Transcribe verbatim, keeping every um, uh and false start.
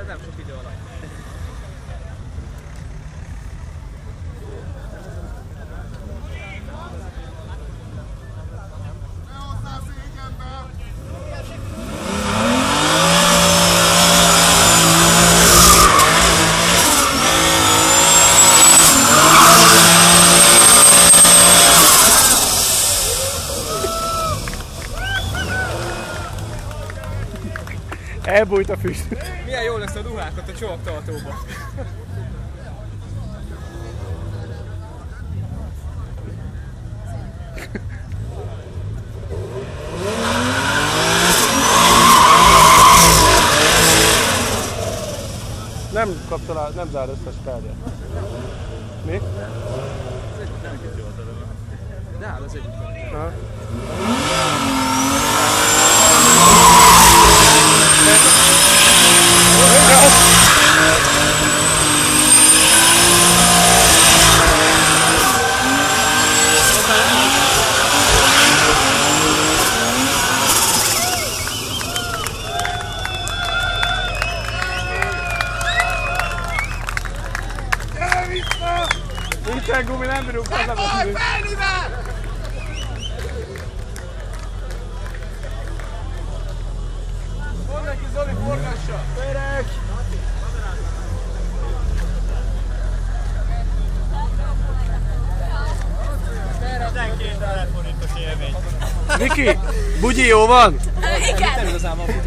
nem sok idő alatt. Elbújt a füst. Milyen jó lesz a ruhákat a csomagtartóba. Nem kaptál át, nem zár összes kártyát. Mi? Az egyik nem kell jól találni. De áll az egyik. Aha. Nincsen gumi, nem bírunk hazavezni. Mondd neki, Zoli, forgassa! Férek! tizenkét ezer forintos élmény. Viki, bugyi jó van? Igen. Nem igazán van